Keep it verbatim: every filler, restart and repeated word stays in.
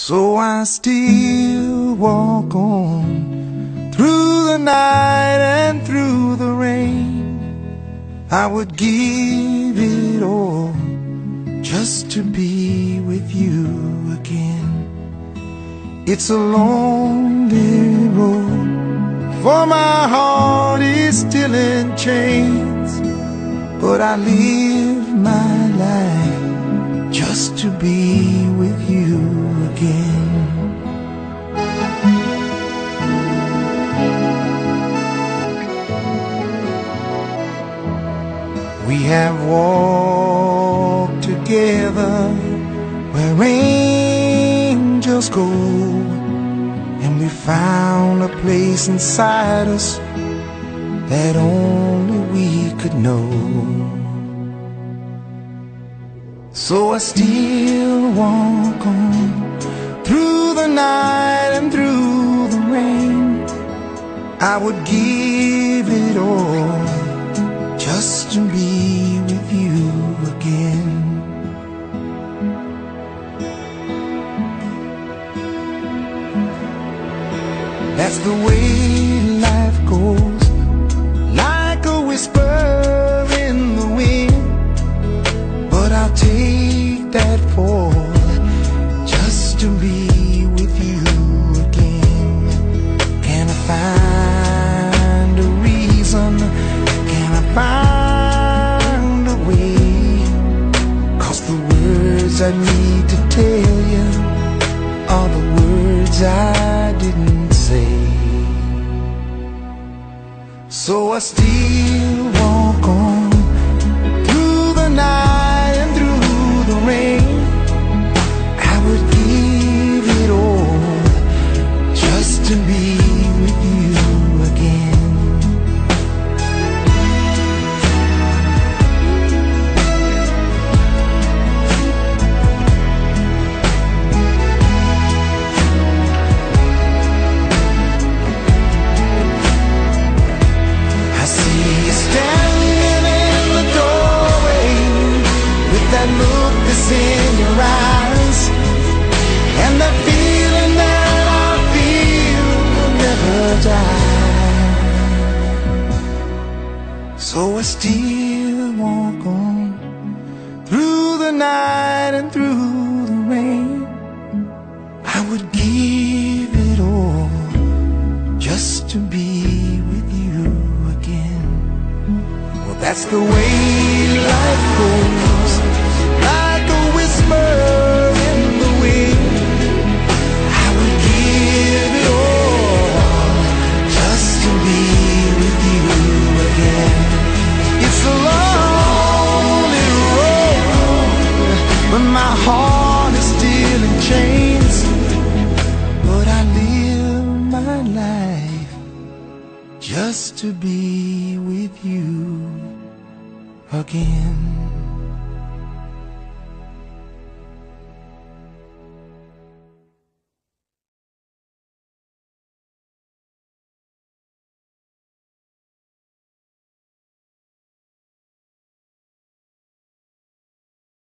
So I still walk on through the night and through the rain. I would give it all just to be with you again. It's a lonely road, for my heart is still in chains, but I live my life just to be with you again. We have walked together where angels go, and we found a place inside us that only we could know. So I still walk on through the night and through the rain. I would give it all just to be with you again. That's the way life goes, like a whisper in the wind, but I'll take that fall just to be with you again. Can I find a reason? Can I find a way? 'Cause the words I need to tell you are the words I didn't say. So I still walk on through the night and through the rain. I would give it all just to be with you again. I see you standing in the doorway with that look that's in your eyes, and that feeling that I feel will never die. So I still walk on through the night and through the rain. I would give it all just to be with you again. Well, that's the way life goes, like a whisper in the wind. I would give it all just to be with you again. It's a lonely road, but my heart is still in chains, but I live my life just to be with you again.